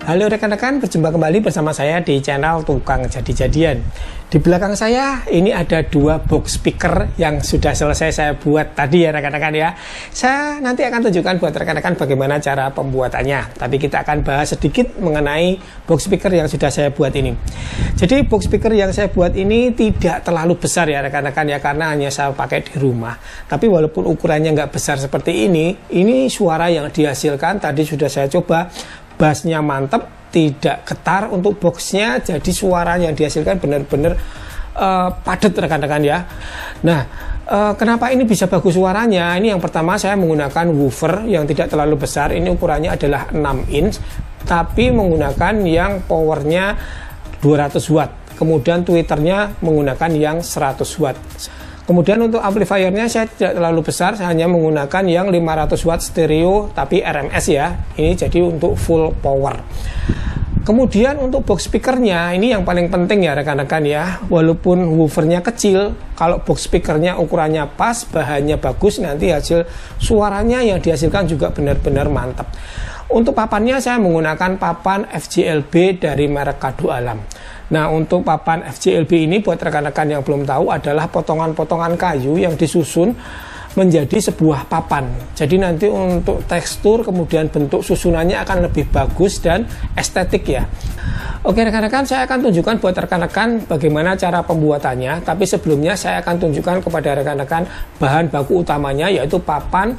Halo rekan-rekan, berjumpa kembali bersama saya di channel Tukang Jadi-Jadian. Di belakang saya ini ada dua box speaker yang sudah selesai saya buat tadi ya rekan-rekan ya. Saya nanti akan tunjukkan buat rekan-rekan bagaimana cara pembuatannya. Tapi kita akan bahas sedikit mengenai box speaker yang sudah saya buat ini. Jadi box speaker yang saya buat ini tidak terlalu besar ya rekan-rekan ya, karena hanya saya pakai di rumah. Tapi walaupun ukurannya nggak besar seperti ini suara yang dihasilkan tadi sudah saya coba. Bassnya mantap, tidak getar untuk boxnya, jadi suara yang dihasilkan benar-benar padat rekan-rekan ya. Nah, kenapa ini bisa bagus suaranya? Ini yang pertama, saya menggunakan woofer yang tidak terlalu besar. Ini ukurannya adalah 6 inch, tapi menggunakan yang powernya 200 watt. Kemudian tweeternya menggunakan yang 100 watt. Kemudian untuk amplifiernya saya tidak terlalu besar, saya hanya menggunakan yang 500 watt stereo tapi RMS ya. Ini jadi untuk full power. Kemudian untuk box speakernya ini yang paling penting ya rekan-rekan ya. Walaupun woofernya kecil, kalau box speakernya ukurannya pas, bahannya bagus, nanti hasil suaranya yang dihasilkan juga benar-benar mantap. Untuk papannya saya menggunakan papan FJLB dari merek Kado Alam. Nah, untuk papan FJLB ini buat rekan-rekan yang belum tahu adalah potongan-potongan kayu yang disusun menjadi sebuah papan. Jadi nanti untuk tekstur kemudian bentuk susunannya akan lebih bagus dan estetik ya. Oke rekan-rekan, saya akan tunjukkan buat rekan-rekan bagaimana cara pembuatannya. Tapi sebelumnya saya akan tunjukkan kepada rekan-rekan bahan baku utamanya, yaitu papan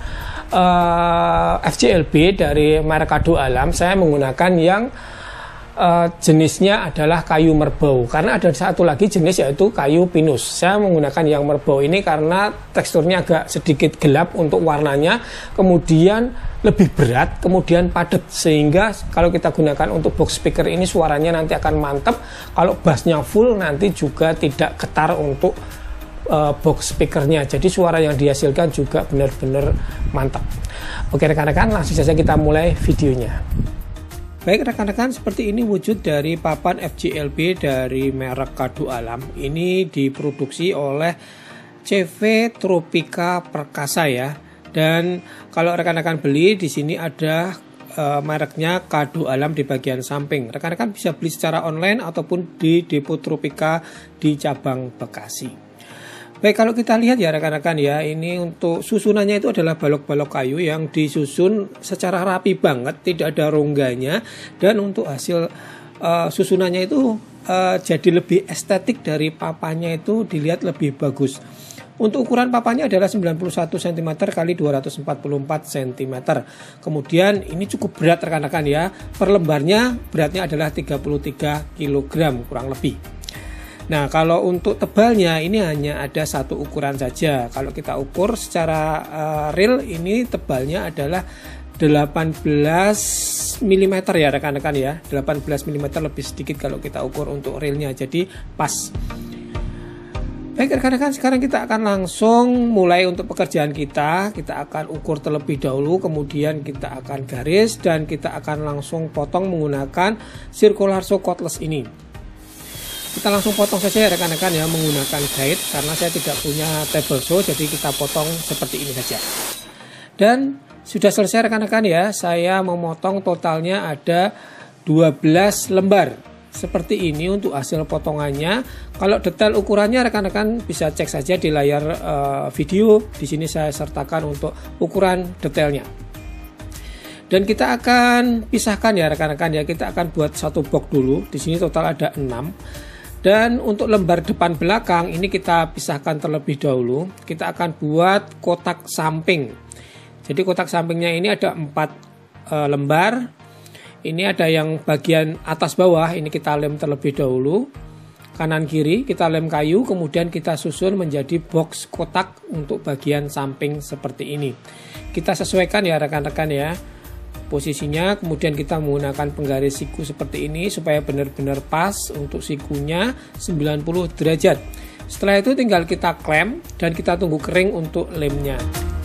FJLB dari merek Kado Alam. Saya menggunakan yang jenisnya adalah kayu merbau, karena ada satu lagi jenis yaitu kayu pinus. Saya menggunakan yang merbau ini karena teksturnya agak sedikit gelap untuk warnanya, kemudian lebih berat, kemudian padat, sehingga kalau kita gunakan untuk box speaker ini suaranya nanti akan mantap. Kalau bassnya full nanti juga tidak getar untuk box speakernya, jadi suara yang dihasilkan juga benar-benar mantap. Oke rekan-rekan, langsung saja kita mulai videonya. Baik rekan-rekan, seperti ini wujud dari papan FJLB dari merek Kado Alam. Ini diproduksi oleh CV Tropika Perkasa ya. Dan kalau rekan-rekan beli di sini ada mereknya Kado Alam di bagian samping. Rekan-rekan bisa beli secara online ataupun di Depo Tropika di cabang Bekasi. Baik, kalau kita lihat ya rekan-rekan ya, ini untuk susunannya itu adalah balok-balok kayu yang disusun secara rapi banget, tidak ada rongganya, dan untuk hasil susunannya itu jadi lebih estetik dari papannya, itu dilihat lebih bagus. Untuk ukuran papannya adalah 91 cm x 244 cm. Kemudian ini cukup berat rekan-rekan ya, per lembarnya beratnya adalah 33 kg kurang lebih. Nah, kalau untuk tebalnya ini hanya ada satu ukuran saja. Kalau kita ukur secara real, ini tebalnya adalah 18 mm ya rekan-rekan ya. 18 mm lebih sedikit kalau kita ukur untuk realnya. Jadi pas. Baik rekan-rekan, sekarang kita akan langsung mulai untuk pekerjaan kita. Kita akan ukur terlebih dahulu, kemudian kita akan garis, dan kita akan langsung potong menggunakan circular saw cordless ini. Kita langsung potong saja ya rekan-rekan ya, menggunakan guide, karena saya tidak punya table saw, jadi kita potong seperti ini saja. Dan sudah selesai rekan-rekan ya, saya memotong totalnya ada 12 lembar. Seperti ini untuk hasil potongannya. Kalau detail ukurannya rekan-rekan bisa cek saja di layar video. Di sini saya sertakan untuk ukuran detailnya. Dan kita akan pisahkan ya rekan-rekan ya, kita akan buat satu box dulu. Di sini total ada 6. Dan untuk lembar depan belakang ini kita pisahkan terlebih dahulu. Kita akan buat kotak samping. Jadi kotak sampingnya ini ada 4 lembar. Ini ada yang bagian atas bawah, ini kita lem terlebih dahulu. Kanan kiri kita lem kayu, kemudian kita susun menjadi box kotak untuk bagian samping seperti ini. Kita sesuaikan ya rekan-rekan ya posisinya, kemudian kita menggunakan penggaris siku seperti ini supaya benar-benar pas. Untuk sikunya 90 derajat. Setelah itu tinggal kita klem dan kita tunggu kering untuk lemnya.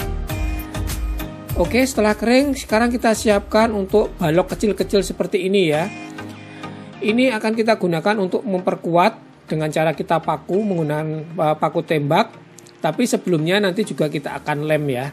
Oke, setelah kering sekarang kita siapkan untuk balok kecil-kecil seperti ini ya. Ini akan kita gunakan untuk memperkuat dengan cara kita paku menggunakan paku tembak, tapi sebelumnya nanti juga kita akan lem ya.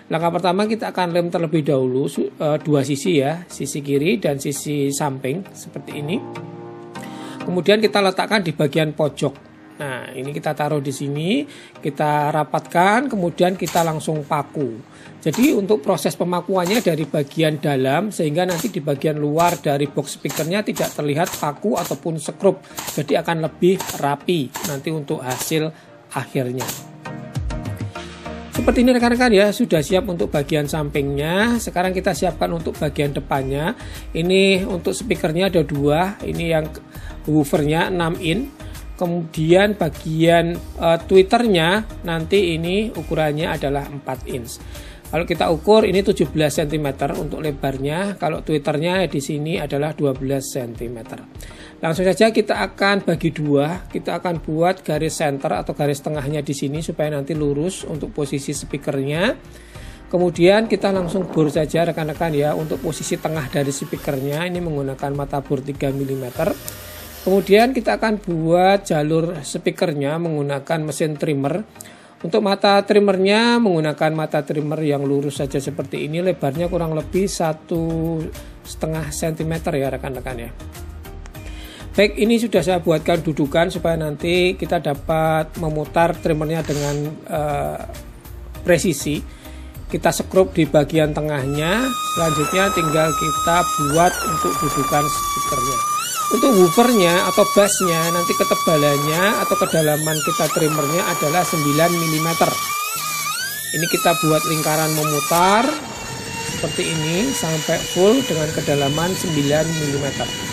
Langkah pertama kita akan lem terlebih dahulu dua sisi ya, sisi kiri dan sisi samping seperti ini. Kemudian kita letakkan di bagian pojok. Nah, ini kita taruh di sini, kita rapatkan, kemudian kita langsung paku. Jadi untuk proses pemakuannya dari bagian dalam, sehingga nanti di bagian luar dari box speakernya tidak terlihat paku ataupun sekrup. Jadi akan lebih rapi nanti untuk hasil akhirnya. Seperti ini rekan-rekan ya, sudah siap untuk bagian sampingnya. Sekarang kita siapkan untuk bagian depannya. Ini untuk speakernya ada dua, ini yang woofernya 6 in. Kemudian bagian tweeternya nanti ini ukurannya adalah 4 inch. Kalau kita ukur ini 17 cm untuk lebarnya. Kalau tweeternya di sini adalah 12 cm. Langsung saja kita akan bagi dua. Kita akan buat garis center atau garis tengahnya di sini supaya nanti lurus untuk posisi speakernya. Kemudian kita langsung bor saja rekan-rekan ya, untuk posisi tengah dari speakernya ini menggunakan mata bor 3 mm. Kemudian kita akan buat jalur speakernya menggunakan mesin trimmer. Untuk mata trimmernya menggunakan mata trimmer yang lurus saja seperti ini. Lebarnya kurang lebih 1,5 cm ya rekan-rekan ya. Baik, ini sudah saya buatkan dudukan supaya nanti kita dapat memutar trimmernya dengan presisi. Kita sekrup di bagian tengahnya. Selanjutnya tinggal kita buat untuk dudukan speakernya. Untuk woofernya atau bassnya nanti ketebalannya atau kedalaman kita trimmernya adalah 9 mm. Ini kita buat lingkaran memutar seperti ini sampai full dengan kedalaman 9 mm.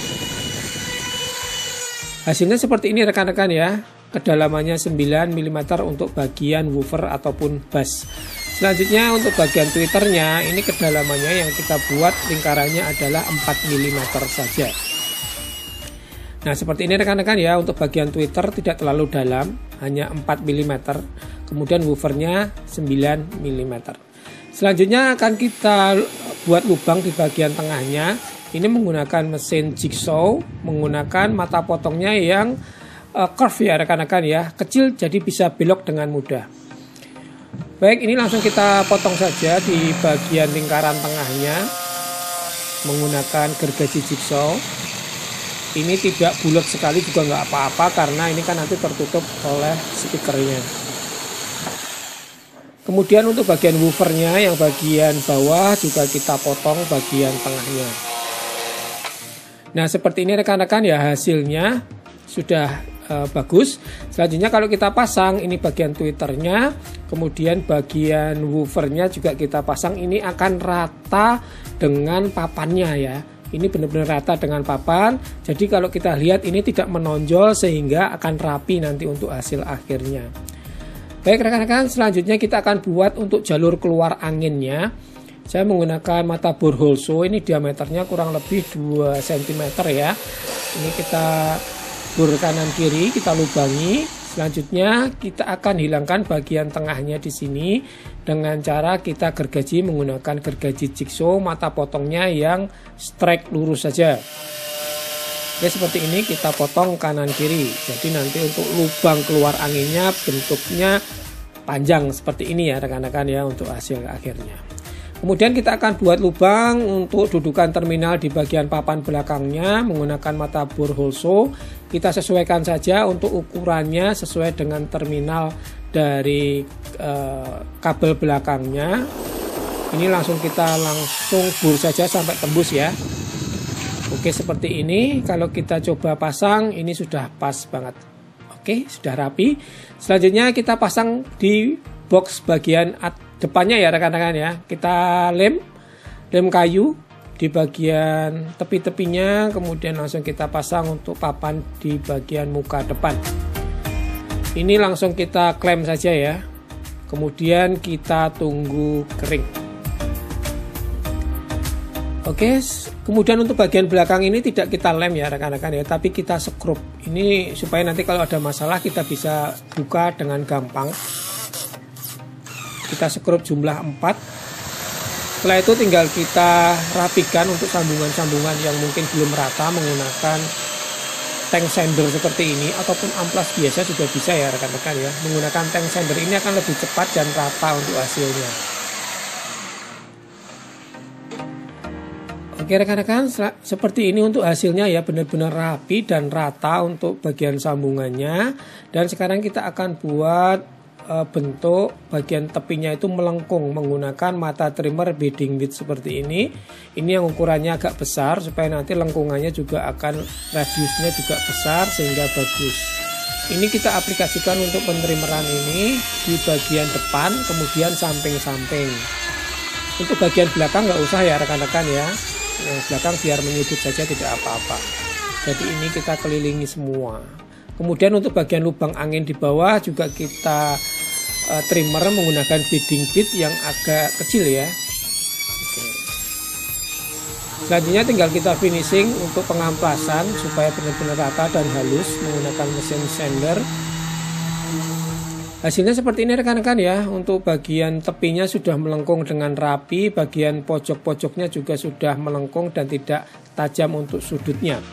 Hasilnya seperti ini rekan-rekan ya. Kedalamannya 9 mm untuk bagian woofer ataupun bass. Selanjutnya untuk bagian tweeternya ini kedalamannya yang kita buat lingkarannya adalah 4 mm saja. Nah seperti ini rekan-rekan ya, untuk bagian tweeter tidak terlalu dalam, hanya 4 mm. Kemudian woofernya 9 mm. Selanjutnya akan kita buat lubang di bagian tengahnya. Ini menggunakan mesin jigsaw, menggunakan mata potongnya yang curve ya rekan-rekan ya, kecil jadi bisa belok dengan mudah. Baik, ini langsung kita potong saja di bagian lingkaran tengahnya menggunakan gergaji jigsaw. Ini tidak bulat sekali juga nggak apa-apa karena ini kan nanti tertutup oleh speakernya. Kemudian untuk bagian woofernya yang bagian bawah juga kita potong bagian tengahnya. Nah seperti ini rekan-rekan ya, hasilnya sudah bagus. Selanjutnya kalau kita pasang ini bagian tweeternya, kemudian bagian woofernya juga kita pasang, ini akan rata dengan papannya ya. Ini benar-benar rata dengan papan. Jadi kalau kita lihat ini tidak menonjol sehingga akan rapi nanti untuk hasil akhirnya. Baik rekan-rekan, selanjutnya kita akan buat untuk jalur keluar anginnya. Saya menggunakan mata bor Holso, ini diameternya kurang lebih 2 cm ya. Ini kita bor kanan kiri, kita lubangi. Selanjutnya kita akan hilangkan bagian tengahnya di sini dengan cara kita gergaji menggunakan gergaji jigsaw, mata potongnya yang straight lurus saja. Oke, seperti ini kita potong kanan kiri. Jadi nanti untuk lubang keluar anginnya bentuknya panjang seperti ini ya rekan-rekan ya untuk hasil akhirnya. Kemudian kita akan buat lubang untuk dudukan terminal di bagian papan belakangnya menggunakan mata bor Holso. Kita sesuaikan saja untuk ukurannya sesuai dengan terminal dari kabel belakangnya. Ini langsung kita bor saja sampai tembus ya. Oke, seperti ini. Kalau kita coba pasang ini sudah pas banget. Oke, sudah rapi. Selanjutnya kita pasang di box bagian depannya ya rekan-rekan ya. Kita lem kayu di bagian tepi-tepinya, kemudian langsung kita pasang untuk papan di bagian muka depan. Ini langsung kita klem saja ya. Kemudian kita tunggu kering. Oke, kemudian untuk bagian belakang ini tidak kita lem ya rekan-rekan ya, tapi kita sekrup. Ini supaya nanti kalau ada masalah kita bisa buka dengan gampang. Kita sekrup jumlah 4. Setelah itu tinggal kita rapikan untuk sambungan-sambungan yang mungkin belum rata menggunakan tank sander seperti ini ataupun amplas biasa juga bisa ya rekan-rekan ya. Menggunakan tank sander ini akan lebih cepat dan rata untuk hasilnya. Oke rekan-rekan, seperti ini untuk hasilnya ya, benar-benar rapi dan rata untuk bagian sambungannya. Dan sekarang kita akan buat bentuk bagian tepinya itu melengkung menggunakan mata trimmer beading bit seperti ini. Ini yang ukurannya agak besar supaya nanti lengkungannya juga akan radiusnya juga besar sehingga bagus. Ini kita aplikasikan untuk pentrimeran ini di bagian depan, kemudian samping-samping. Untuk bagian belakang nggak usah ya rekan-rekan ya. Yang belakang biar menyudut saja, tidak apa-apa. Jadi ini kita kelilingi semua. Kemudian untuk bagian lubang angin di bawah juga kita trimmer menggunakan beading bit yang agak kecil ya. Oke. Selanjutnya tinggal kita finishing untuk pengamplasan supaya benar-benar rata dan halus menggunakan mesin sander. Hasilnya seperti ini rekan-rekan ya. Untuk bagian tepinya sudah melengkung dengan rapi, bagian pojok-pojoknya juga sudah melengkung dan tidak tajam untuk sudutnya.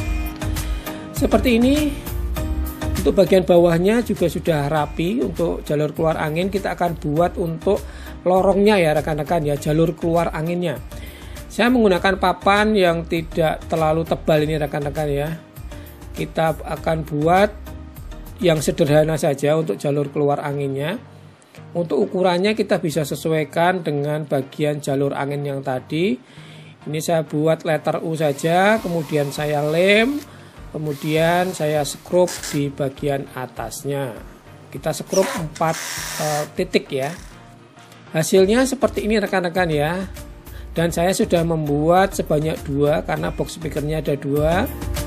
Seperti ini. Untuk bagian bawahnya juga sudah rapi. Untuk jalur keluar angin kita akan buat untuk lorongnya ya rekan-rekan ya, jalur keluar anginnya. Saya menggunakan papan yang tidak terlalu tebal ini rekan-rekan ya. Kita akan buat yang sederhana saja untuk jalur keluar anginnya. Untuk ukurannya kita bisa sesuaikan dengan bagian jalur angin yang tadi. Ini saya buat letter U saja, kemudian saya lem, kemudian saya skrup di bagian atasnya. Kita skrup 4 titik ya. Hasilnya seperti ini rekan-rekan ya. Dan saya sudah membuat sebanyak 2 karena box speakernya ada 2.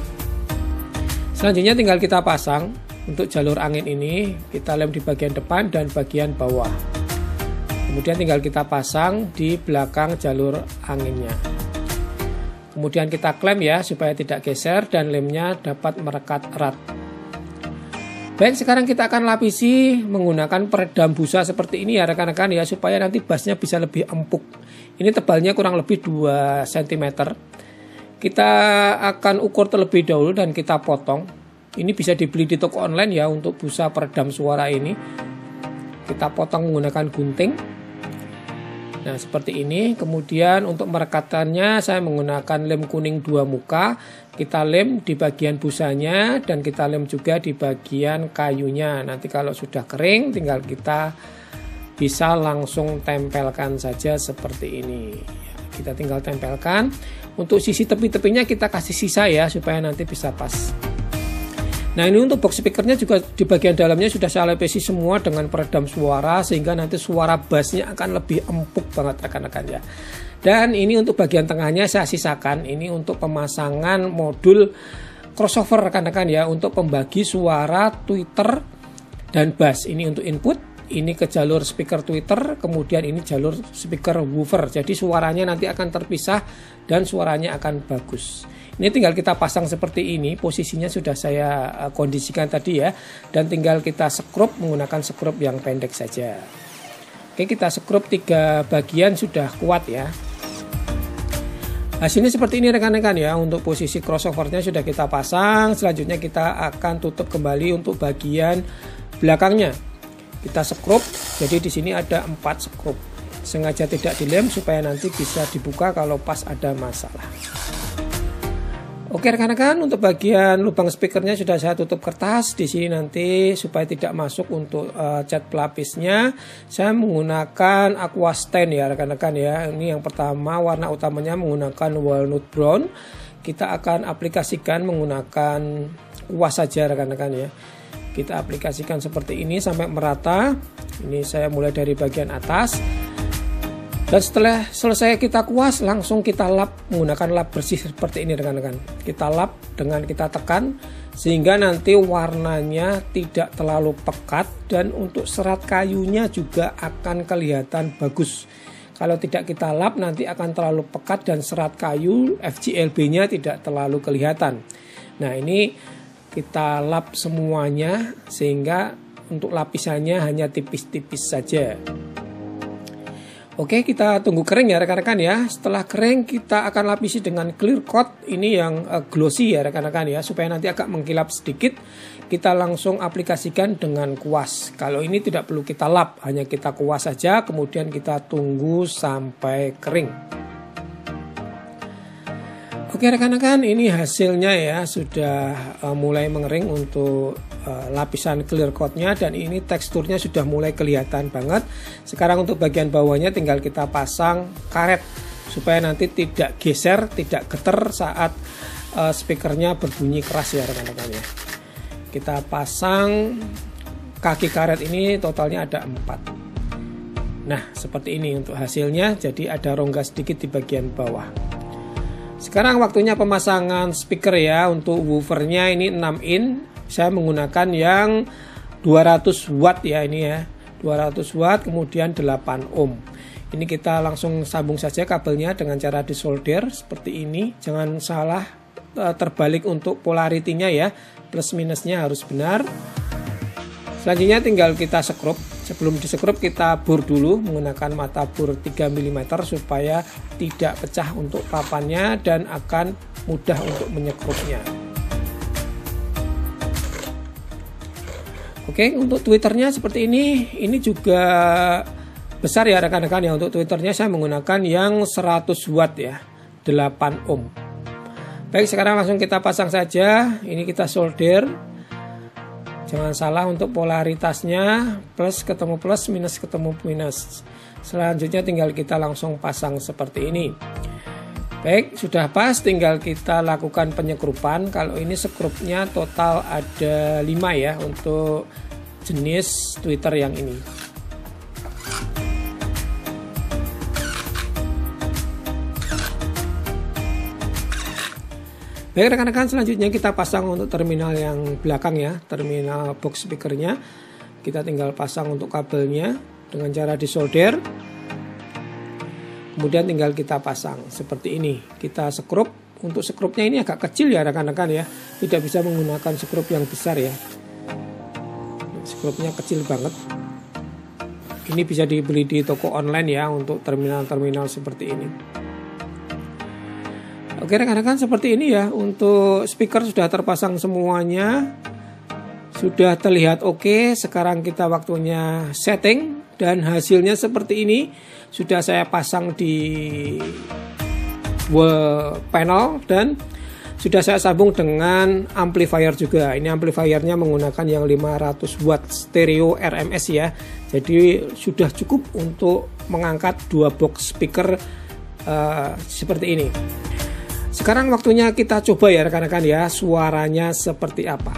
Selanjutnya tinggal kita pasang. Untuk jalur angin ini kita lem di bagian depan dan bagian bawah. Kemudian tinggal kita pasang di belakang jalur anginnya. Kemudian kita klem ya supaya tidak geser dan lemnya dapat merekat erat. Baik, sekarang kita akan lapisi menggunakan peredam busa seperti ini ya rekan-rekan ya, supaya nanti bassnya bisa lebih empuk. Ini tebalnya kurang lebih 2 cm. Kita akan ukur terlebih dahulu dan kita potong. Ini bisa dibeli di toko online ya untuk busa peredam suara ini. Kita potong menggunakan gunting. Nah seperti ini. Kemudian untuk merekatkannya saya menggunakan lem kuning 2 muka. Kita lem di bagian busanya dan kita lem juga di bagian kayunya. Nanti kalau sudah kering tinggal kita bisa langsung tempelkan saja seperti ini. Kita tinggal tempelkan. Untuk sisi tepi-tepinya kita kasih sisa ya supaya nanti bisa pas. Nah ini untuk box speakernya juga di bagian dalamnya sudah saya lapisi semua dengan peredam suara sehingga nanti suara bassnya akan lebih empuk banget rekan-rekan ya. Dan ini untuk bagian tengahnya saya sisakan, ini untuk pemasangan modul crossover rekan-rekan ya, untuk pembagi suara tweeter dan bass. Ini untuk input, ini ke jalur speaker tweeter, kemudian ini jalur speaker woofer. Jadi suaranya nanti akan terpisah dan suaranya akan bagus. Ini tinggal kita pasang seperti ini, posisinya sudah saya kondisikan tadi ya. Dan tinggal kita skrup menggunakan skrup yang pendek saja. Oke, kita skrup 3 bagian sudah kuat ya. Hasilnya seperti ini rekan-rekan ya. Untuk posisi crossovernya sudah kita pasang. Selanjutnya kita akan tutup kembali untuk bagian belakangnya. Kita skrup, jadi di sini ada 4 skrup. Sengaja tidak dilem supaya nanti bisa dibuka kalau pas ada masalah. Oke rekan-rekan, untuk bagian lubang speakernya sudah saya tutup kertas. Di sini nanti supaya tidak masuk untuk cat pelapisnya, saya menggunakan aqua stain ya rekan-rekan ya. Ini yang pertama, warna utamanya menggunakan walnut brown. Kita akan aplikasikan menggunakan kuas saja rekan-rekan ya. Kita aplikasikan seperti ini sampai merata. Ini saya mulai dari bagian atas. Dan setelah selesai kita kuas, langsung kita lap menggunakan lap bersih seperti ini rekan-rekan. Kita lap dengan kita tekan sehingga nanti warnanya tidak terlalu pekat dan untuk serat kayunya juga akan kelihatan bagus. Kalau tidak kita lap nanti akan terlalu pekat dan serat kayu FGLB-nya tidak terlalu kelihatan. Nah ini kita lap semuanya sehingga untuk lapisannya hanya tipis-tipis saja. Oke, kita tunggu kering ya rekan-rekan ya. Setelah kering kita akan lapisi dengan clear coat. Ini yang glossy ya rekan-rekan ya, supaya nanti agak mengkilap sedikit. Kita langsung aplikasikan dengan kuas. Kalau ini tidak perlu kita lap, hanya kita kuas saja. Kemudian kita tunggu sampai kering. Oke rekan-rekan, ini hasilnya ya, sudah mulai mengering untuk lapisan clear coat-nya, dan ini teksturnya sudah mulai kelihatan banget. Sekarang untuk bagian bawahnya tinggal kita pasang karet supaya nanti tidak geser, tidak geter saat speakernya berbunyi keras ya rekan-rekan ya. Kita pasang kaki karet ini, totalnya ada 4. Nah seperti ini untuk hasilnya, jadi ada rongga sedikit di bagian bawah. Sekarang waktunya pemasangan speaker ya. Untuk woofernya ini 6 in. Saya menggunakan yang 200 watt ya, ini ya, 200 watt kemudian 8 ohm. Ini kita langsung sambung saja kabelnya dengan cara disolder seperti ini. Jangan salah terbalik untuk polaritinya ya, plus minusnya harus benar. Selanjutnya tinggal kita sekrup. Sebelum disekrup kita bor dulu menggunakan mata bor 3 mm supaya tidak pecah untuk papannya dan akan mudah untuk menyekrupnya. Oke, untuk tweeternya seperti ini. Ini juga besar ya rekan-rekan ya. Untuk tweeternya saya menggunakan yang 100 watt ya, 8 ohm. Baik, sekarang langsung kita pasang saja. Ini kita solder. Jangan salah untuk polaritasnya, plus ketemu plus, minus ketemu minus. Selanjutnya tinggal kita langsung pasang seperti ini. Baik, sudah pas, tinggal kita lakukan penyekrupan. Kalau ini sekrupnya total ada 5 ya untuk jenis tweeter yang ini. Baik rekan-rekan, selanjutnya kita pasang untuk terminal yang belakang ya, terminal box speakernya. Kita tinggal pasang untuk kabelnya dengan cara disolder. Kemudian tinggal kita pasang seperti ini. Kita sekrup. Untuk sekrupnya ini agak kecil ya rekan-rekan ya, tidak bisa menggunakan sekrup yang besar ya. Sekrupnya kecil banget. Ini bisa dibeli di toko online ya untuk terminal-terminal seperti ini. Oke rekan-rekan, seperti ini ya. Untuk speaker sudah terpasang semuanya, sudah terlihat oke. Sekarang kita waktunya setting, dan hasilnya seperti ini. Sudah saya pasang di wall panel dan sudah saya sambung dengan amplifier juga. Ini amplifiernya menggunakan yang 500 watt stereo RMS ya. Jadi sudah cukup untuk mengangkat 2 box speaker seperti ini. Sekarang waktunya kita coba ya rekan-rekan ya, suaranya seperti apa.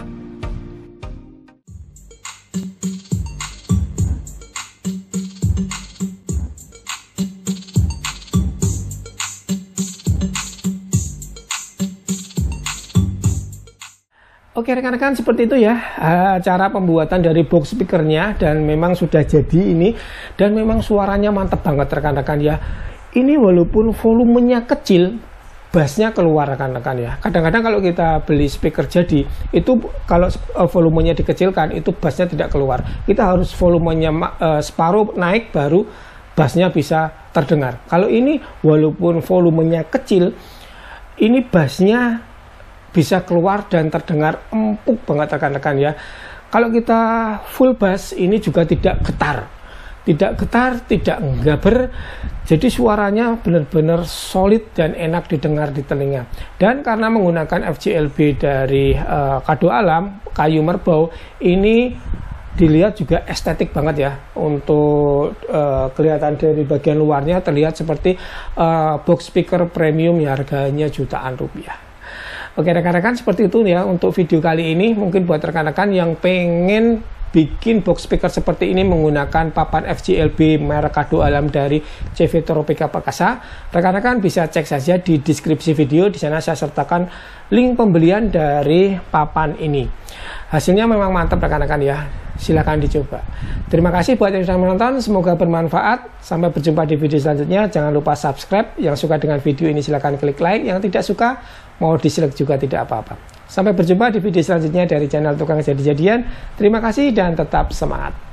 Oke rekan-rekan, seperti itu ya cara pembuatan dari box speakernya, dan memang sudah jadi ini, dan memang suaranya mantap banget rekan-rekan ya. Ini walaupun volumenya kecil, bassnya keluar rekan-rekan ya. Kadang-kadang kalau kita beli speaker jadi, itu kalau volumenya dikecilkan itu bassnya tidak keluar. Kita harus volumenya separuh naik baru bassnya bisa terdengar. Kalau ini walaupun volumenya kecil, ini bassnya bisa keluar dan terdengar empuk banget rekan-rekan ya. Kalau kita full bass ini juga tidak getar. Tidak getar, tidak nggaber, jadi suaranya benar-benar solid dan enak didengar di telinga. Dan karena menggunakan FJLB dari Kado Alam, kayu merbau, ini dilihat juga estetik banget ya. Untuk kelihatan dari bagian luarnya terlihat seperti box speaker premium ya, harganya jutaan rupiah. Oke rekan-rekan, seperti itu ya untuk video kali ini. Mungkin buat rekan-rekan yang pengen bikin box speaker seperti ini menggunakan papan FJLB merek Kado Alam dari CV Tropika Perkasa, rekan-rekan bisa cek saja di deskripsi video. Di sana saya sertakan link pembelian dari papan ini. Hasilnya memang mantap rekan-rekan ya, silahkan dicoba. Terima kasih buat yang sudah menonton, semoga bermanfaat. Sampai berjumpa di video selanjutnya. Jangan lupa subscribe. Yang suka dengan video ini silahkan klik like, yang tidak suka mau dislike juga tidak apa-apa. Sampai berjumpa di video selanjutnya dari channel Tukang Jadi-Jadian. Terima kasih dan tetap semangat.